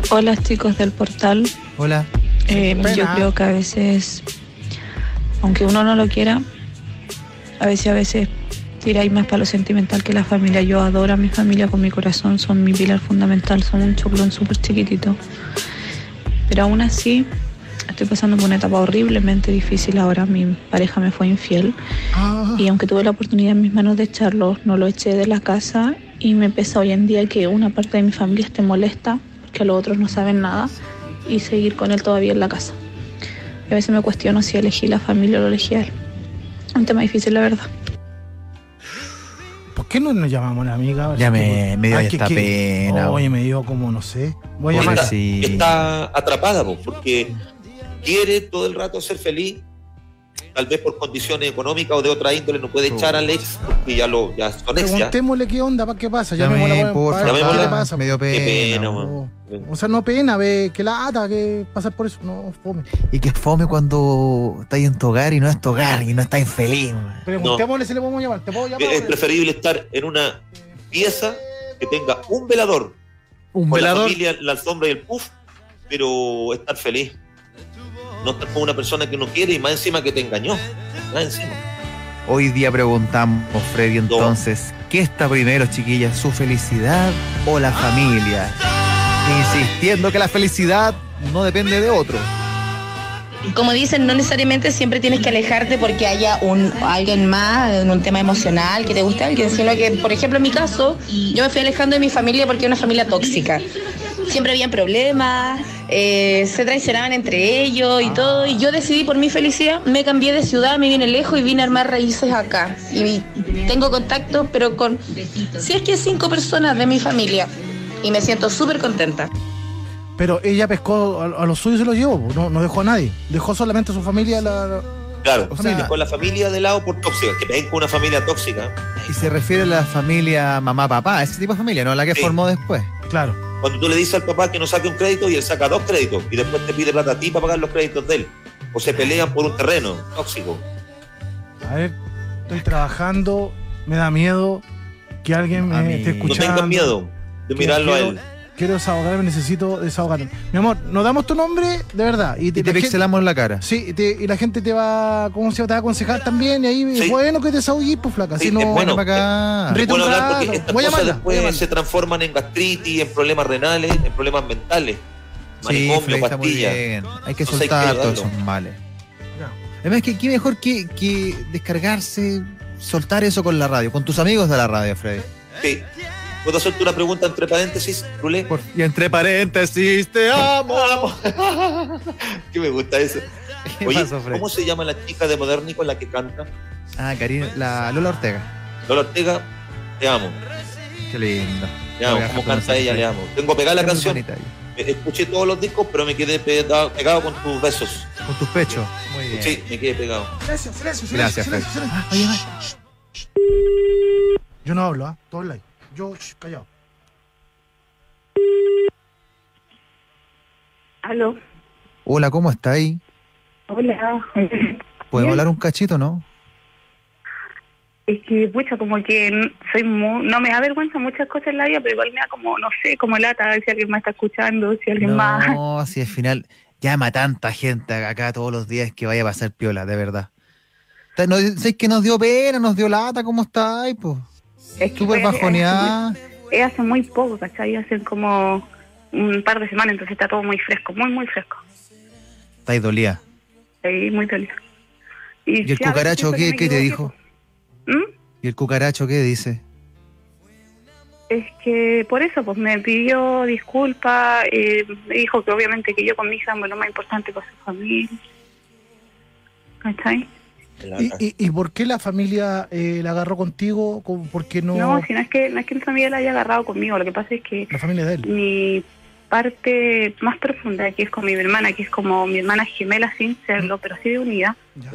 Hola chicos del portal. Hola. Yo creo que a veces, aunque uno no lo quiera, a veces tiráis más para lo sentimental que la familia. Yo adoro a mi familia con mi corazón, son mi pilar fundamental, son un choclón súper chiquitito. Pero aún así, estoy pasando por una etapa horriblemente difícil ahora. Mi pareja me fue infiel. Y aunque tuve la oportunidad en mis manos de echarlo, no lo eché de la casa y me pesa hoy en día que una parte de mi familia esté molesta, que los otros no saben nada, y seguir con él todavía en la casa. Y a veces me cuestiono si elegí la familia o lo elegí a él. Un tema difícil, la verdad. ¿Por qué no nos llamamos a la amiga? Ya me dio esta pena. Oye, me dio como, no sé. Voy a Porque llamar. está atrapada, porque quiere todo el rato ser feliz, tal vez por condiciones económicas o de otra índole, no puede echar al ex porque ya son ex. Preguntémosle qué onda, qué pasa. Llamémosle, por favor. ¿Qué le pasa? Me dio pena. Qué pena, O sea, no pena, ve que lata, que pasar por eso, no fome. Y que fome cuando estás en tu hogar y no es tu hogar y no estás feliz. Preguntémosle si le podemos llamar. ¿Te puedo llamar? Es preferible estar en una pieza que tenga un velador. Un con velador. La familia, la sombra y el puff, pero estar feliz. No estar con una persona que no quiere y más encima que te engañó. Más encima. Hoy día preguntamos, Freddy, entonces, ¿qué está primero, chiquillas? ¿Su felicidad o la familia? Insistiendo que la felicidad no depende de otro. Como dicen, no necesariamente siempre tienes que alejarte porque haya alguien más en un tema emocional que te guste a alguien, sino que, por ejemplo, en mi caso, yo me fui alejando de mi familia porque era una familia tóxica. Siempre habían problemas, se traicionaban entre ellos y todo, y yo decidí por mi felicidad, me cambié de ciudad, me vine lejos y vine a armar raíces acá. Y tengo contacto, pero con, si es que 5 personas de mi familia, y me siento súper contenta. Pero ella pescó a los suyos y se los llevó, no dejó a nadie. Dejó solamente a su familia. Claro, o sea, con la familia de lado por tóxica, que ven con una familia tóxica. Y se refiere a la familia mamá-papá, ese tipo de familia, no la que formó después. Claro. Cuando tú le dices al papá que no saque un crédito y él saca 2 créditos y después te pide plata a ti para pagar los créditos de él. O se pelean por un terreno tóxico. A ver, estoy trabajando, me da miedo que alguien me esté escuchando. No tengas miedo de mirarlo a él. Quiero desahogarme, necesito desahogarme. Mi amor, nos damos tu nombre de verdad. Y te pixelamos la cara. Sí, y la gente te va, ¿cómo se llama? Te va a aconsejar también. Y ahí es bueno que te desahogues, pues, flaca. Sí, si no, es bueno para acá. Es bueno hablar porque estas cosas después llamarla. se transforman en gastritis, en problemas renales, en problemas mentales. Manicomio, pastillas. Hay que soltar todos esos males. Además, que qué mejor que descargarse, soltar eso con la radio, con tus amigos de la radio, Freddy. Sí. ¿Puedo hacerte una pregunta entre paréntesis, Rulé? Y entre paréntesis, te amo. Que me gusta eso. Oye, pasó, ¿cómo se llama la chica de Moderni con la que canta? Karina, la Lola Ortega. Lola Ortega, te amo. Qué lindo. Te amo, como canta ella, le amo. Tengo pegada la canción. Escuché todos los discos, pero me quedé pegado con tus besos. Con tus pechos. Muy bien. Sí, me quedé pegado. Gracias. Oye, yo no hablo, todo online. Yo, callado. Aló. Hola, ¿cómo está ahí? Hola. ¿Podemos hablar un cachito, no? Es que, pucha, como que no me da vergüenza muchas cosas en la vida, pero igual me da como, no sé, como lata, si alguien más está escuchando, si alguien más... No, si al final llama tanta gente acá todos los días que vaya a pasar piola, de verdad. ¿Sabes que nos dio pena, nos dio lata? ¿Cómo está ahí, pues? Es que súper bajoneada. Hace muy poco, ¿cachai? Hace como un par de semanas, entonces está todo muy fresco, muy fresco. ¿Está ahí dolida? Sí, muy dolida. ¿Y el cucaracho qué te dijo? ¿Mm? ¿Y el cucaracho qué dice? Es que por eso, pues me pidió disculpas, me dijo que obviamente que yo con mi hija es lo más importante para su familia. ¿Cachai? ¿Y por qué la familia la agarró contigo? ¿Por qué no? No, si no es que mi familia la haya agarrado conmigo, lo que pasa es que la familia de él. Mi parte más profunda, que es con mi hermana, que es como mi hermana gemela sin serlo, pero así de unida,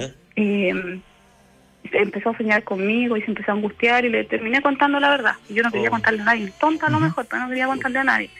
empezó a soñar conmigo y se empezó a angustiar y le terminé contando la verdad. Yo no quería contarle a nadie, tonta a lo mejor, pero no quería contarle a nadie.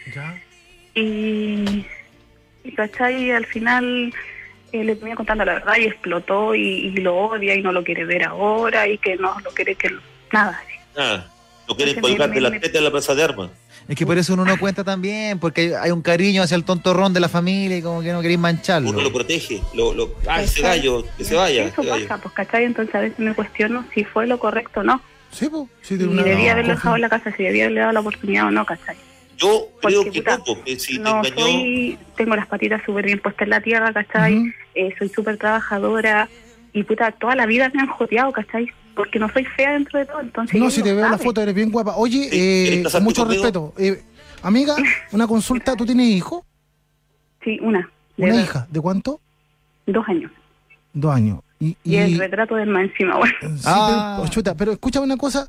Y ¿cachai? Al final... le venía contando la verdad y explotó y lo odia y no lo quiere ver ahora y que no lo quiere que nada. Lo quieren Entonces, colgar de las tetas en la plaza de armas. Es que por eso uno no cuenta también, porque hay un cariño hacia el tontorrón de la familia y como que no queréis mancharlo. Uno lo protege, ese gallo, que se vaya. Eso ese gallo. pasa, pues, ¿cachai? Entonces a veces me cuestiono si fue lo correcto o no. Sí, pues. Sí, Si debía haberlo dejado en la casa, si debía haberle dado la oportunidad o no, ¿cachai? Yo creo Porque, que puta, no, porque si no te engañó... tengo las patitas súper bien puestas en la tierra, ¿cachai? Ujú. Soy súper trabajadora y puta, toda la vida me han joteado, ¿cachai? Porque no soy fea dentro de todo, entonces... No, ella si lo te veo la sabe. foto, eres bien guapa. Oye, ¿Quieres casarte con mucho conmigo? respeto. Amiga, una consulta, ¿tú tienes hijo? Sí, una. de ¿Una edad, hija? ¿De cuánto? 2 años. 2 años. Y el retrato del más encima, bueno. Sí, Ah. pero, chuta, pero escúchame una cosa.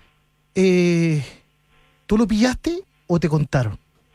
¿Tú lo pillaste o te contaron?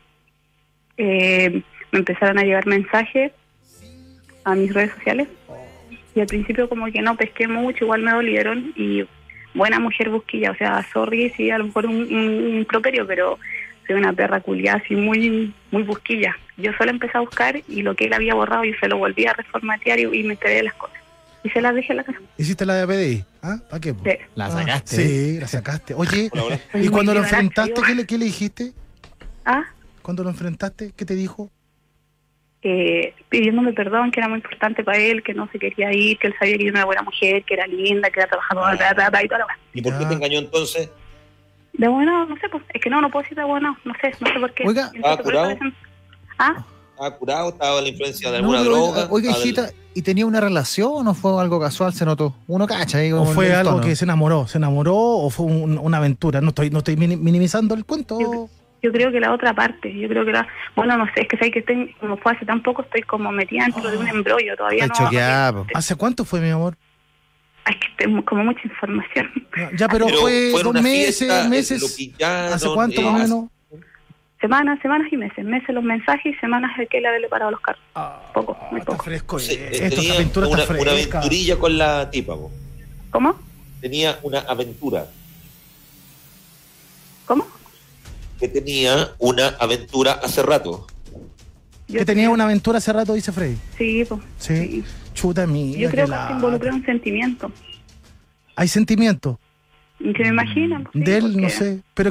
Me empezaron a llegar mensajes a mis redes sociales y al principio como que no pesqué mucho, igual me dolieron y buena mujer busquilla, o sea, sorry si a lo mejor un improperio, pero soy una perra culiada así muy busquilla. Yo solo empecé a buscar y lo que él había borrado yo se lo volví a reformatear y me enteré de las cosas y se las dejé en la casa. ¿Hiciste la de PDI? ¿Ah? ¿Para qué? po? Sí. La sacaste. Sí, la sacaste. Oye, Hola. ¿y cuando lo enfrentaste, Yo- qué le dijiste? Ah, ¿Cuando lo enfrentaste, qué te dijo? pidiéndome perdón, que era muy importante para él, que no se quería ir, que él sabía que yo era una buena mujer, que era linda, que era trabajadora, y toda la weá. ¿Y por qué Ya. te engañó entonces? De bueno, no sé, pues, es que no puedo decir de bueno, no sé por qué. Oiga. Entonces, ¿Ah, por curado? eso dicen- ¿Ah? ¿Estaba curado? ¿Estaba la influencia de No, alguna pero droga? oiga, ¿Estaba del- hijita, ¿y tenía una relación o fue algo casual? Se notó. Uno cacha ahí. ¿O como fue el algo tono. que se enamoró o fue una aventura? No estoy minimizando el cuento. Yo creo que la otra parte, bueno, no sé, es que sé que estoy, como fue hace tan poco, estoy como metida dentro de un embrollo, todavía Está choqueada, po. ¿Hace cuánto fue, mi amor? Es que tengo como mucha información. Ya, pero fue fue en 2 una meses, fiesta, lo meses. pillaron, ¿Hace cuánto más o menos? Semanas y meses los mensajes y semanas de que le haberle parado los carros. Poco, muy Está poco. fresco. Sí, Esta tenía aventura una está fresca. aventurilla con la tipa, po. ¿Cómo? Tenía una aventura. ¿Cómo? Que tenía una aventura hace rato. Yo Que tenía creo- una aventura hace rato, dice Freddy. Sí, pues. Sí. Chuta mía. Yo creo qué que lata. se involucra un sentimiento. Hay sentimientos Y que me imaginan. pues, sí, de él, no porque- sé. Pero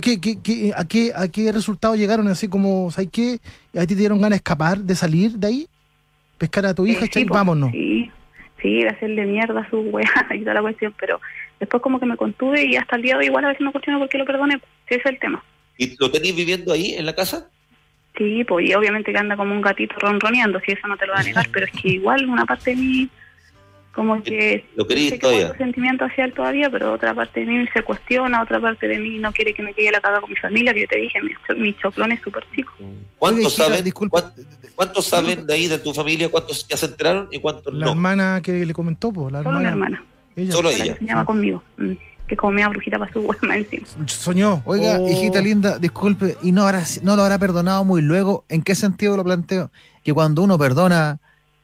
¿a qué resultado llegaron? Así como, ¿sabes qué? ¿A ti te dieron ganas de escapar, de salir de ahí? ¿Pescar a tu hija? Sí, Echar, pues, vámonos. Sí, de hacerle mierda a su weá y toda la cuestión, pero después como que me contuve y hasta el día de hoy igual a veces me cuestiono por qué lo perdoné. Sí, ese es el tema. ¿Y lo tenéis viviendo ahí, en la casa? Sí, pues y obviamente que anda como un gatito ronroneando, si eso no te lo va a negar, pero es que igual una parte de mí como que ¿Lo querís sé que todavía? guardo sentimiento hacia él todavía, pero otra parte de mí se cuestiona, otra parte de mí no quiere que me quede la caga con mi familia, que yo te dije, mi choclón es súper chico. ¿Cuántos hijita, saben? disculpa. ¿Cuántos saben de ahí, de tu familia? ¿Cuántos ya se enteraron y cuántos La no? hermana que le comentó, pues, la Solo una hermana. hermana, Ella Solo la que ella. soñaba conmigo, que como media brujita para su hueá más encima. soñó. Oiga, Oh. hijita linda, disculpe, ¿y no lo habrá perdonado muy luego? ¿En qué sentido lo planteo? Que cuando uno perdona,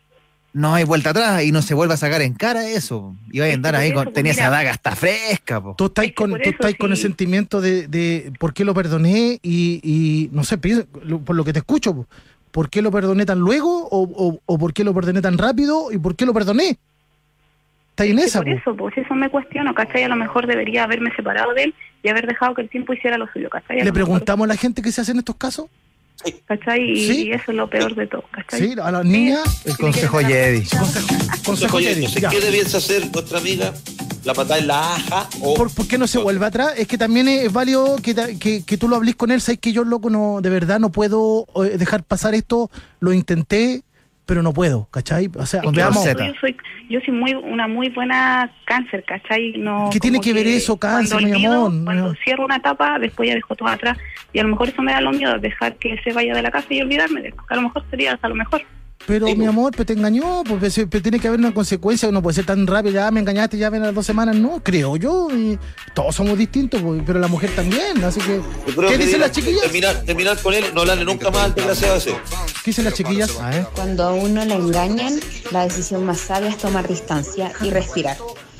no hay vuelta atrás y no se vuelve a sacar en cara eso. Y va a Es que andar por ahí, eso, pues, tenía esa mira. daga hasta fresca, po. Tú estás Es que por eso con el sí. sentimiento de por qué lo perdoné y no sé, por lo que te escucho, po, ¿por qué lo perdoné tan luego o por qué lo perdoné tan rápido y por qué lo perdoné? Está ahí en esa, Por po. eso, pues eso me cuestiono, ¿cachai? A lo mejor debería haberme separado de él y haber dejado que el tiempo hiciera lo suyo, ¿cachai? A ¿Le lo mejor, preguntamos a la gente qué se hace en estos casos? ¿cachai? Y, ¿Sí? y eso es lo peor de todo, ¿cachai? Sí, a las niñas. El consejo Jedi. Consejo Oye, Jedi, no sé ya. qué debiese hacer nuestra amiga, la patada en la aja o... ¿Por qué no se vuelve atrás? Es que también es válido que tú lo hables con él. Sabes que yo, loco, no, de verdad no puedo dejar pasar esto. Lo intenté, pero no puedo, ¿cachai? O sea, Con veamos. Rosetta. Yo soy una muy buena cáncer, ¿cachai? No, ¿Qué tiene como que ver eso, cáncer, cuando mi olvido, amor? Cuando No. cierro una etapa, después ya dejo todo atrás. Y a lo mejor eso me da lo miedo, dejar que se vaya de la casa y olvidarme de él. A lo mejor sería hasta lo mejor. Pero, Sí, mi pues. amor, pues te engañó, pues tiene que haber una consecuencia, no puede ser tan rápido, ya me engañaste, ya ven las 2 semanas, no, creo yo, y todos somos distintos, pues, pero la mujer también, así que, Yo creo ¿qué que dicen las debería chiquillas? terminar con él, no hablarle nunca más al desgraciado ese. ¿Qué dicen las chiquillas? A ver. Cuando a uno le engañan, la decisión más sabia es tomar distancia y respirar.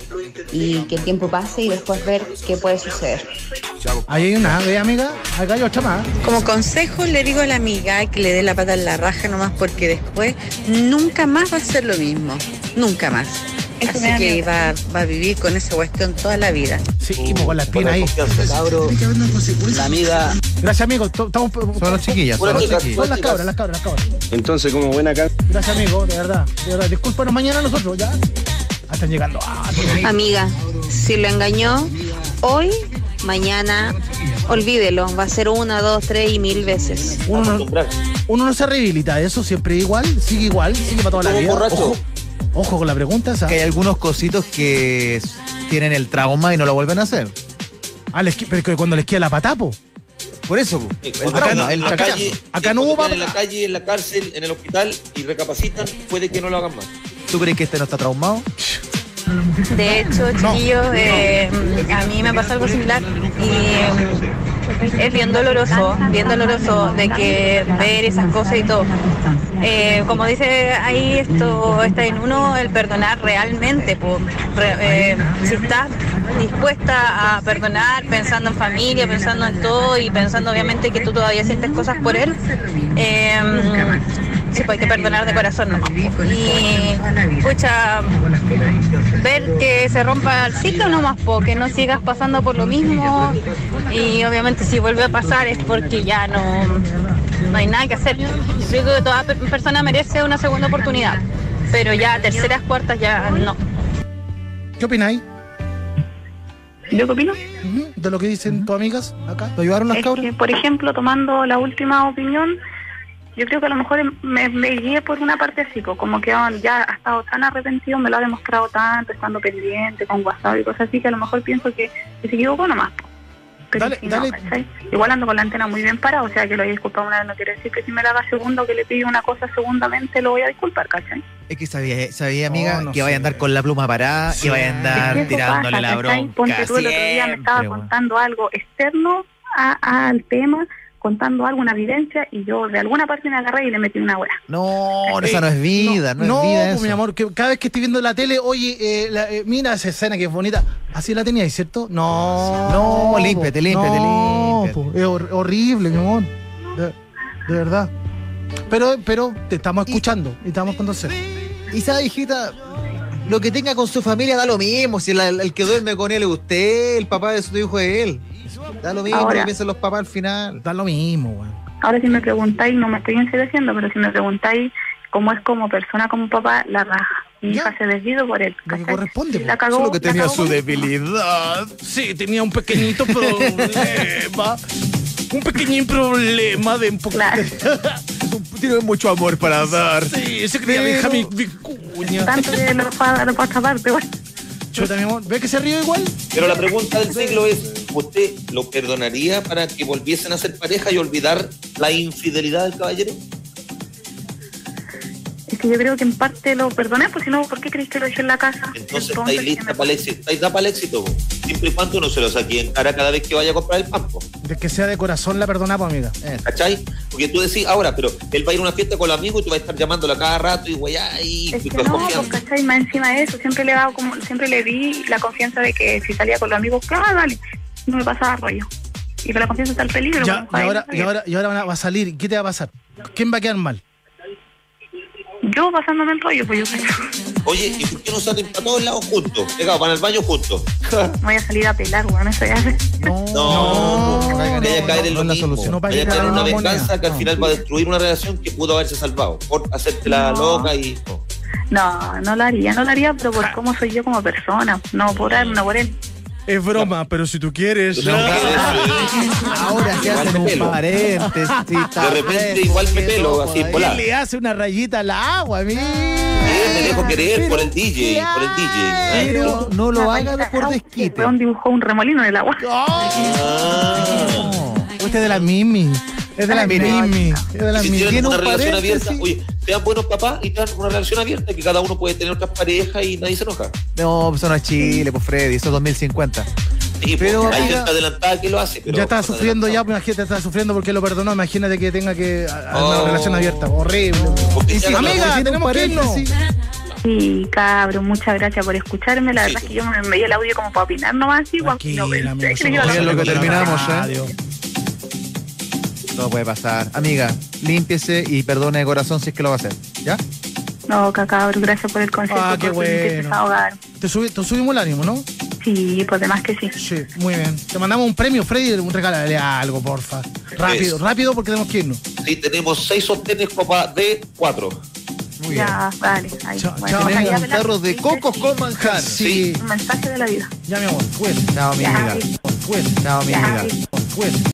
Y que el tiempo pase y después ver qué puede suceder. Ahí hay una, ¿ve, amiga? Acá hay otra más. Como consejo le digo a la amiga que le dé la pata en la raja nomás porque después nunca más va a ser lo mismo. Nunca más. Eso me da Así que miedo. va a vivir con esa cuestión toda la vida. Sí, con la espina ahí. Cabro, la amiga. Gracias, amigo. Estamos. Son las chiquillas, son las chiquillas. Son las cabras. Entonces, como buena casa. Gracias, amigo, de verdad. Discúlpanos mañana nosotros, ¿ya? Están llegando. Amiga, si lo engañó hoy, mañana, olvídelo. Va a ser 1, 2, 3 y 1000 veces. Uno no se rehabilita, eso siempre igual, sigue para toda la Como vida. borracho. Ojo con la pregunta esa. Que hay algunos cositos que tienen el trauma y no lo vuelven a hacer. Pero que cuando les queda la patapo. Por eso, el trauma, el Acá cachazo. Acá no hubo en la calle, en la cárcel, en el hospital y recapacitan, puede que no lo hagan más. ¿Tú crees que este no está traumado? De hecho, chiquillos, a mí me pasó algo similar y es bien doloroso de que ver esas cosas y todo. Como dice ahí, esto está en uno el perdonar realmente. Si estás dispuesta a perdonar pensando en familia, pensando en todo y pensando obviamente que tú todavía sientes cosas por él, sí, pues hay que perdonar de corazón, ¿no? Y, escucha, ver que se rompa el ciclo nomás, que no sigas pasando por lo mismo. Y obviamente si vuelve a pasar es porque ya no hay nada que hacer. Yo creo que toda persona merece una segunda oportunidad, pero ya terceras, cuartas ya no. ¿Qué opináis? ¿Yo qué opino? De lo que dicen tus amigas acá. ¿Te ayudaron las Es cabras? que, por ejemplo, tomando la última opinión, yo creo que a lo mejor me guié por una parte así, como que ya ha estado tan arrepentido, me lo ha demostrado tanto, estando pendiente, con WhatsApp y cosas así, que a lo mejor pienso que se equivocó nomás. Pero Dale, si no, dale. ¿cachai? Igual ando con la antena muy bien parada, o sea que lo haya disculpado una vez no quiere decir que si me la haga segundo, que le pide una cosa segundamente, lo voy a disculpar, ¿cachai? Es que sabía amiga, No que vaya a andar sé. con la pluma parada y vaya a andar Es que eso tirándole pasa, la ¿cachai? bronca. Ponte tú, el otro día me estaba Siempre, contando algo externo al tema, contando alguna evidencia, y yo de alguna parte me agarré y le metí una hora. No, esa no es vida, no es vida pues, eso. mi amor, que cada vez que estoy viendo la tele, oye, mira esa escena que es bonita. Así la teníais, ¿cierto? No, límpiate. No, po, es horrible, mi amor. De verdad. Pero te estamos escuchando y estamos con consejos. Y sabes, hijita, lo que tenga con su familia da lo mismo. Si el que duerme con él es usted, el papá de su hijo es él. Da lo mismo Ahora. lo que piensan los papás al final. Da lo mismo, güey. Ahora si me preguntáis, no me estoy ensegueciendo, pero si me preguntáis cómo es como persona, como papá, la raja. Mi hija se desvió por él. Lo que ¿cachai? corresponde, La po. cagó. Solo que la tenía cagó su con- debilidad. Sí, tenía un pequeñito problema. Un pequeñín problema de un poco. Claro. Tiene mucho amor para dar. Sí, ese quería Pero- dejar mi cuña. Tanto que lo fue a esta parte, bueno. Chuta, mi amor. ¿Ves que se ríe igual? Pero la pregunta del siglo es, ¿usted lo perdonaría para que volviesen a ser pareja y olvidar la infidelidad del caballero? Es que yo creo que en parte lo perdoné, pues si no, ¿por qué crees que lo dejé en la casa? Entonces estáis lista para el éxito. Estáis da para el éxito, po. Siempre y cuando uno se lo saque en cara cada vez que vaya a comprar el pan, po. De que sea de corazón la perdonamos, amiga. ¿Cachai? Porque tú decís, ahora, pero él va a ir a una fiesta con los amigos y tú vas a estar llamándola cada rato y güey, y Es que con no, pues, confianza. ¿cachai? Más encima de eso, siempre le di la confianza de que si salía con los amigos, claro, dale, no me pasaba rollo. Y con la confianza está el peligro. Ya, pues, y ahora va a salir. ¿Qué te va a pasar? ¿Quién va a quedar mal? Yo pasándome el rollo, pues yo Oye, ¿y por qué no salen para todos lados juntos? Pegados, van al baño juntos. voy a salir a pelar, weón, eso ya sé. No, vaya a caer en lo no es la mismo. solución. No, para Vaya a que caer en cada una una venganza moneda. que al final va a destruir una relación que pudo haberse salvado por hacerte la loca y... No lo haría, pero por cómo soy yo como persona, no por él, no por él. Es broma, pero si tú quieres. No, Ahora se igual hacen me un pelo. paréntesis. De repente igual me pelo, así, ¿Quién volá. le hace una rayita al agua, mira? Me dejo querer por el DJ, por el DJ. Pero no lo haga por desquite. Weón dibujó un remolino en el agua. Este es de la Mimi. Es de la Mimi. Es de la Si Mimi. tienen Tiene una un relación abierta, paréntesis. oye, sean buenos papás y tengan una relación abierta, que cada uno puede tener otras parejas y nadie se enoja. No, eso no es Chile, pues Freddy, eso es 2050. Sí, Pero, pues, hay amiga, gente adelantada que lo hace, pero Ya está sufriendo ya, pues, imagínate, está sufriendo porque lo perdonó. Imagínate que tenga que una relación abierta. Horrible. Porque Y si si, hagan amiga, la- tiene tenemos un que irnos. paréntesis. Sí, cabrón, muchas gracias por escucharme. La verdad es que yo me veía el audio como para opinar nomás, así, guau, Tranquila, no pensé amigo, que le somos iba a Oye, lo que la terminamos, radio. Todo puede pasar. Amiga, límpiese y perdone de corazón si es que lo va a hacer. ¿Ya? No, cabrón, gracias por el consejo. Ah, qué por permitirte bueno. desahogar. Te subimos el ánimo, ¿no? Sí, pues además que sí. Sí, muy bien. Te mandamos un premio, Freddy, regálale algo, porfa. Rápido, rápido, porque tenemos que irnos. Sí, tenemos 6 sostenes copa de 4. Muy Ya, vale. Ahí. Chao, Bueno, chao. ojalá Tenemos velar- tarros de cocos con manjar. Sí. Un mensaje de la vida. Ya, mi amor, cuídate. Chao, mi Ya, vida. sí. Cuídate. Chao, mi Ya, vida. sí. Cuídate.